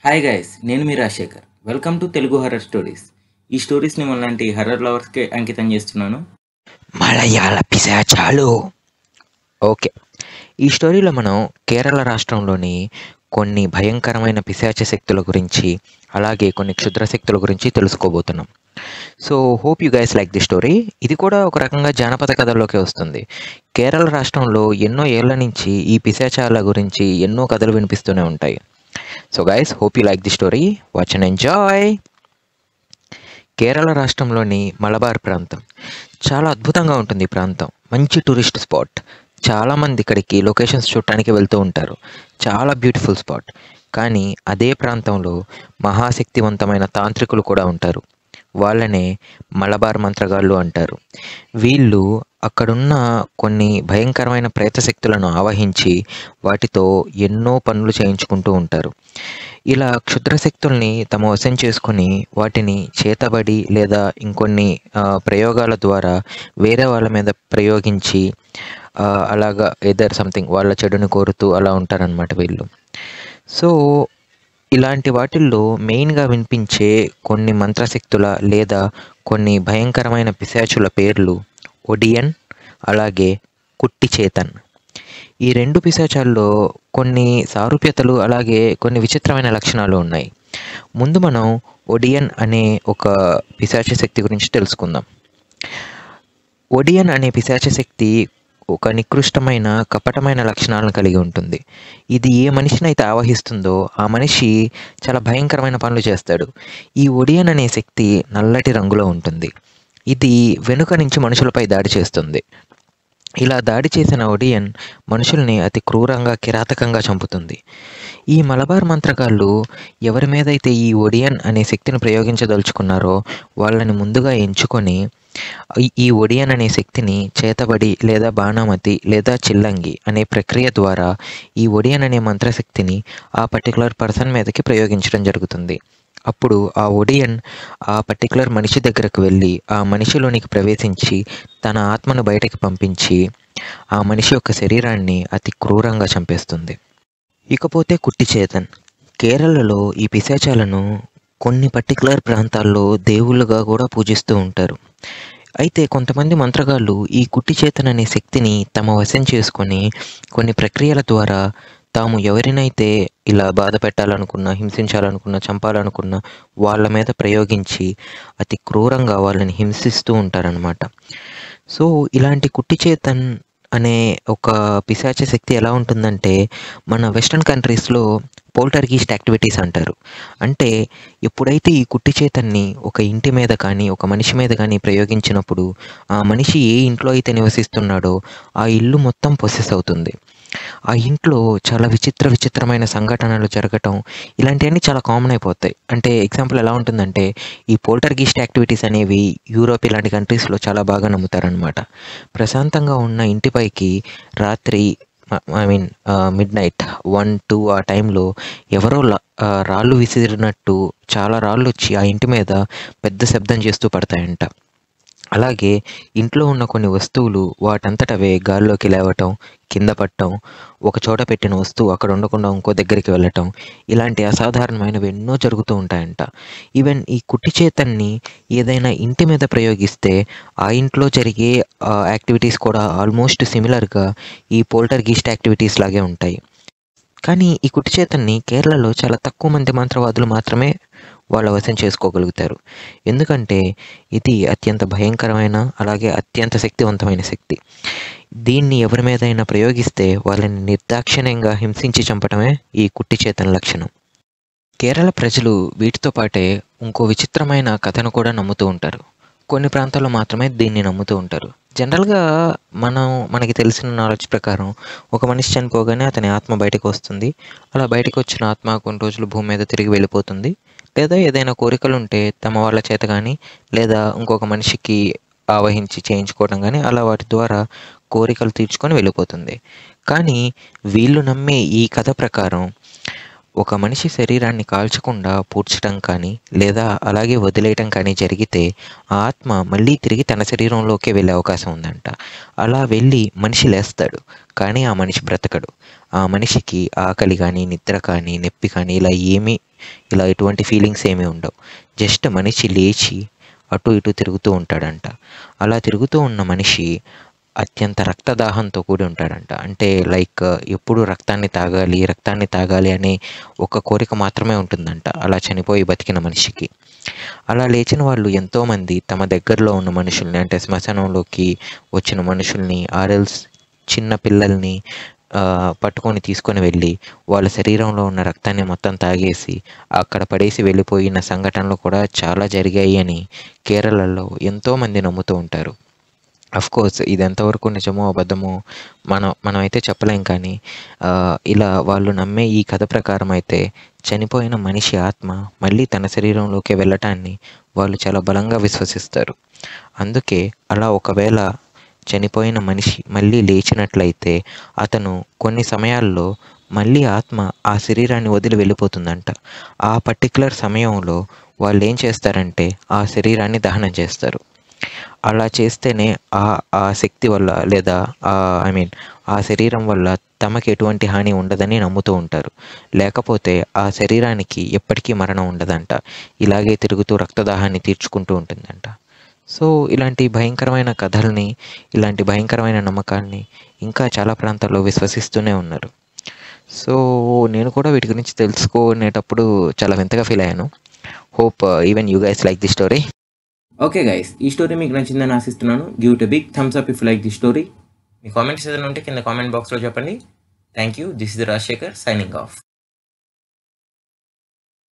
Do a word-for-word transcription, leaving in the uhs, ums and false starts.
Hi guys, నేను మీ Rajasekhar. Welcome to Telugu horror stories. ఈ స్టోరీస్ని మనలాంటి హర్రర్ లవర్స్కే అంకితం చేస్తున్నాను. మలయాళ పిశాచాలు. ఓకే, ఈ స్టోరీలో మనం కేరళ రాష్ట్రంలోని కొన్ని భయంకరమైన పిశాచ శక్తుల గురించి, అలాగే కొన్ని క్షుద్ర శక్తుల గురించి తెలుసుకోబోతున్నాం. So hope you guys like the story. ఇది కూడా ఒక రకంగా జానపద కథల్లోకి వస్తుంది. కేరళ రాష్ట్రంలో ఎన్నో ఏళ్ల నుంచి ఈ పిశాచాల గురించి ఎన్నో కథలు వినిపిస్తూనే ఉంటాయి. So guys, hope you like the story. Watch and enjoy. Kerala రాష్ట్రంలోని మలబార్ ప్రాంతం చాలా అద్భుతంగా ఉంటుంది. ఈ ప్రాంతం మంచి టూరిస్ట్ స్పాట్. చాలామంది ఇక్కడికి లొకేషన్స్ చూడటానికి వెళ్తూ ఉంటారు. చాలా బ్యూటిఫుల్ స్పాట్. కానీ అదే ప్రాంతంలో మహాశక్తివంతమైన తాంత్రికులు కూడా ఉంటారు. వాళ్ళనే మలబార్ మంత్రగాళ్ళు అంటారు. వీళ్ళు అక్కడున్న కొన్ని భయంకరమైన ప్రేతశక్తులను ఆవహించి వాటితో ఎన్నో పనులు చేయించుకుంటూ ఉంటారు. ఇలా క్షుద్రశక్తుల్ని తమ వశం చేసుకొని వాటిని చేతబడి లేదా ఇంకొన్ని ప్రయోగాల ద్వారా వేరే వాళ్ళ మీద ప్రయోగించి అలాగా ఎదర్ సంథింగ్ వాళ్ళ చెడుని కోరుతూ అలా ఉంటారనమాట వీళ్ళు. సో ఇలాంటి వాటిల్లో మెయిన్గా వినిపించే కొన్ని మంత్రశక్తుల లేదా కొన్ని భయంకరమైన పిశాచుల పేర్లు ఒడియన్, అలాగే కుట్టి చేతన్. ఈ రెండు పిశాచాల్లో కొన్ని సారూప్యతలు అలాగే కొన్ని విచిత్రమైన లక్షణాలు ఉన్నాయి. ముందు మనం ఒడియన్ అనే ఒక పిశాచ శక్తి గురించి తెలుసుకుందాం. ఒడియన్ అనే పిశాచ శక్తి ఒక నికృష్టమైన కపటమైన లక్షణాలను కలిగి ఉంటుంది. ఇది ఏ మనిషినైతే ఆవహిస్తుందో ఆ మనిషి చాలా భయంకరమైన పనులు చేస్తాడు. ఈ ఒడియన్ అనే శక్తి నల్లటి రంగులో ఉంటుంది. ఇది వెనుక నుంచి మనుషులపై దాడి చేస్తుంది. ఇలా దాడి చేసిన ఒడియన్ మనుషుల్ని అతి క్రూరంగా కిరాతకంగా చంపుతుంది. ఈ మలబార్ మంత్రగాళ్ళు ఎవరి మీదైతే ఈ ఒడియన్ అనే శక్తిని ప్రయోగించదలుచుకున్నారో వాళ్ళని ముందుగా ఎంచుకొని ఈ ఒడియన్ అనే శక్తిని చేతబడి లేదా బాణామతి లేదా చిల్లంగి అనే ప్రక్రియ ద్వారా ఈ ఒడియన్ అనే మంత్రశక్తిని ఆ పర్టికులర్ పర్సన్ మీదకి ప్రయోగించడం జరుగుతుంది. అప్పుడు ఆ ఒడియన్ ఆ పర్టికులర్ మనిషి దగ్గరకు వెళ్ళి ఆ మనిషిలోనికి ప్రవేశించి తన ఆత్మను బయటకు పంపించి ఆ మనిషి యొక్క శరీరాన్ని అతి క్రూరంగా చంపేస్తుంది. ఇకపోతే కుట్టి చేతన్. కేరళలో ఈ పిశాచాలను కొన్ని పర్టికులర్ ప్రాంతాల్లో దేవుళ్ళుగా కూడా పూజిస్తూ ఉంటారు. అయితే కొంతమంది మంత్రగాళ్ళు ఈ కుట్టి చేతన్ అనే శక్తిని తమ వశం చేసుకొని కొన్ని ప్రక్రియల ద్వారా తాము ఎవరినైతే ఇలా బాధ పెట్టాలనుకున్నా, హింసించాలనుకున్నా, చంపాలనుకున్నా వాళ్ళ మీద ప్రయోగించి అతి క్రూరంగా వాళ్ళని హింసిస్తూ ఉంటారనమాట. సో ఇలాంటి కుట్టి చేతన్ అనే ఒక పిశాచ శక్తి ఎలా ఉంటుందంటే, మన వెస్ట్రన్ కంట్రీస్లో పోల్టర్గీస్ట్ యాక్టివిటీస్ అంటారు. అంటే ఎప్పుడైతే ఈ కుట్టి చేతన్ని ఒక ఇంటి మీద కానీ ఒక మనిషి మీద కానీ ప్రయోగించినప్పుడు ఆ మనిషి ఏ ఇంట్లో అయితే నివసిస్తున్నాడో ఆ ఇల్లు మొత్తం పొసెస్ అవుతుంది. ఆ ఇంట్లో చాలా విచిత్ర విచిత్రమైన సంఘటనలు జరగటం ఇలాంటివన్నీ చాలా కామన్ అయిపోతాయి. అంటే ఎగ్జాంపుల్ ఎలా ఉంటుందంటే, ఈ పోల్టర్గీస్ట్ యాక్టివిటీస్ అనేవి యూరోప్ ఇలాంటి కంట్రీస్లో చాలా బాగా నమ్ముతారనమాట. ప్రశాంతంగా ఉన్న ఇంటిపైకి రాత్రి I mean midnight one two ఆ టైంలో ఎవరో రాళ్ళు విసిరినట్టు చాలా రాళ్ళు వచ్చి ఆ ఇంటి మీద పెద్ద శబ్దం చేస్తూ పడతాయంట. అలాగే ఇంట్లో ఉన్న కొన్ని వస్తువులు వాటంతటవే గాల్లోకి లేవటం, కింద పట్టడం, ఒక చోట పెట్టిన వస్తువు అక్కడ ఉండకుండా ఇంకో దగ్గరికి వెళ్ళటం, ఇలాంటి అసాధారణమైనవి ఎన్నో జరుగుతూ ఉంటాయంట. ఈవెన్ ఈ కుట్టి చేతన్ని ఏదైనా ఇంటి మీద ప్రయోగిస్తే ఆ ఇంట్లో జరిగే యాక్టివిటీస్ కూడా ఆల్మోస్ట్ సిమిలర్గా ఈ పోల్టర్గీస్ట్ యాక్టివిటీస్ లాగే ఉంటాయి. కానీ ఈ కుట్టి చేతన్ని కేరళలో చాలా తక్కువ మంది మంత్రవాదులు మాత్రమే వాళ్ళ వశం చేసుకోగలుగుతారు. ఎందుకంటే ఇది అత్యంత భయంకరమైన అలాగే అత్యంత శక్తివంతమైన శక్తి. దీన్ని ఎవరి మీదైనా ప్రయోగిస్తే వాళ్ళని నిర్దాక్షిణ్యంగా హింసించి చంపటమే ఈ కుట్టి చేతన్ లక్షణం. కేరళ ప్రజలు వీటితో పాటే ఇంకో విచిత్రమైన కథను కూడా నమ్ముతూ ఉంటారు. కొన్ని ప్రాంతాల్లో మాత్రమే దీన్ని నమ్ముతూ ఉంటారు. జనరల్గా మనం మనకి తెలిసిన నాలెడ్జ్ ప్రకారం ఒక మనిషి చనిపోగానే అతని ఆత్మ బయటకు వస్తుంది. అలా బయటకు వచ్చిన ఆత్మ కొన్ని రోజులు భూమి మీద తిరిగి వెళ్ళిపోతుంది. లేదా ఏదైనా కోరికలు ఉంటే తమ వాళ్ళ చేత కానీ లేదా ఇంకొక మనిషికి ఆవహించి చేయించుకోవడం కానీ అలా వాటి ద్వారా కోరికలు తీర్చుకొని వెళ్ళిపోతుంది. కానీ వీళ్ళు నమ్మే ఈ కథ ప్రకారం ఒక మనిషి శరీరాన్ని కాల్చకుండా పూడ్చడం కానీ లేదా అలాగే వదిలేయటం కానీ జరిగితే ఆ ఆత్మ మళ్ళీ తిరిగి తన శరీరంలోకే వెళ్ళే అవకాశం ఉందంట. అలా వెళ్ళి మనిషి లేస్తాడు, కానీ ఆ మనిషి బ్రతకడు. ఆ మనిషికి ఆకలి కానీ నిద్ర కానీ నొప్పి కానీ ఇలా ఏమీ ఇలా ఎటువంటి ఫీలింగ్స్ ఏమీ ఉండవు. జస్ట్ మనిషి లేచి అటు ఇటు తిరుగుతూ ఉంటాడంట. అలా తిరుగుతూ ఉన్న మనిషి అత్యంత రక్తదాహంతో కూడి ఉంటాడంట. అంటే లైక్ ఎప్పుడు రక్తాన్ని తాగాలి రక్తాన్ని తాగాలి అనే ఒక కోరిక మాత్రమే ఉంటుందంట అలా చనిపోయి బతికిన మనిషికి. అలా లేచిన వాళ్ళు ఎంతోమంది తమ దగ్గరలో ఉన్న మనుషుల్ని, అంటే శ్మశానంలోకి వచ్చిన మనుషుల్ని ఆర్ఎల్స్ చిన్న పిల్లల్ని పట్టుకొని తీసుకొని వెళ్ళి వాళ్ళ శరీరంలో ఉన్న రక్తాన్ని మొత్తం తాగేసి అక్కడ పడేసి వెళ్ళిపోయిన సంఘటనలు కూడా చాలా జరిగాయి అని కేరళలో ఎంతోమంది నమ్ముతూ ఉంటారు. అఫ్కోర్స్ ఇది ఎంతవరకు నిజమో అబద్ధమో మనం మనమైతే చెప్పలేం. కానీ ఇలా వాళ్ళు నమ్మే ఈ కథ ప్రకారం అయితే చనిపోయిన మనిషి ఆత్మ మళ్ళీ తన శరీరంలోకి వెళ్ళటాన్ని వాళ్ళు చాలా బలంగా విశ్వసిస్తారు. అందుకే అలా ఒకవేళ చనిపోయిన మనిషి మళ్ళీ లేచినట్లయితే అతను కొన్ని సమయాల్లో మళ్ళీ ఆత్మ ఆ శరీరాన్ని వదిలి వెళ్ళిపోతుందంట. ఆ పర్టికులర్ సమయంలో వాళ్ళు ఏం చేస్తారంటే ఆ శరీరాన్ని దహనం చేస్తారు. అలా చేస్తేనే ఆ ఆ శక్తి వల్ల లేదా ఐ మీన్ ఆ శరీరం వల్ల తమకు ఎటువంటి హాని ఉండదని నమ్ముతూ ఉంటారు. లేకపోతే ఆ శరీరానికి ఎప్పటికీ మరణం ఉండదంట. ఇలాగే తిరుగుతూ రక్తదాహాన్ని తీర్చుకుంటూ ఉంటుందంట. సో ఇలాంటి భయంకరమైన కథల్ని, ఇలాంటి భయంకరమైన నమ్మకాల్ని ఇంకా చాలా ప్రాంతాల్లో విశ్వసిస్తూనే ఉన్నారు. సో నేను కూడా వీటి గురించి తెలుసుకునేటప్పుడు చాలా వింతగా ఫీల్ అయ్యాను. Hope even you guys like the story. Okay guys, ఈ స్టోరీ మీకు నచ్చిందని ఆశిస్తున్నాను. Give it a big thumbs up if you like the story. మీ కామెంట్స్ ఏదైనా ఉంటే కింద కామెంట్ బాక్స్లో చెప్పండి. Thank you. This is Rajasekhar signing of.